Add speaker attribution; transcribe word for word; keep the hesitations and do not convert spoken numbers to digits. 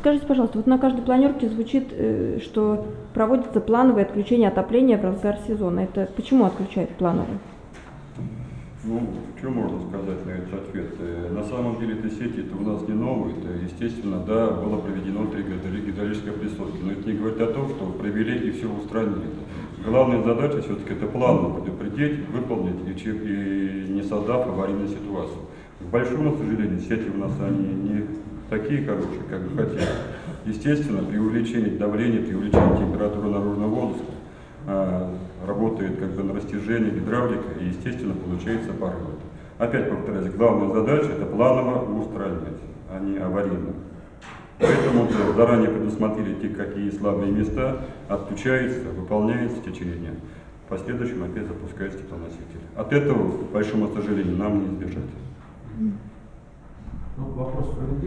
Speaker 1: Скажите, пожалуйста, вот на каждой планерке звучит, что проводится плановое отключение отопления в разгар сезона. Это почему отключают плановое?
Speaker 2: Ну, что можно сказать на этот ответ? На самом деле этой сети это у нас не новые, это, естественно, да, было проведено три гидравлической опрессовки, но это не говорит о том, что провели и все устранили. Главная задача все-таки это плавно предупредить, выполнить и, и не создав аварийную ситуацию. К большому сожалению, сети у нас они не такие хорошие, как бы хотели. Естественно, при увеличении давления, при увеличении температуры наружного воздуха работает как бы на растяжение гидравлика и, естественно, получается порывы. Опять повторяюсь, главная задача это планово устранять, а не аварийно. Поэтому заранее предусмотрели те, какие слабые места, отключается, выполняется в течение дня. В последующем опять запускается теплоноситель. От этого, к большому сожалению, нам не избежать.
Speaker 3: Ну, вопрос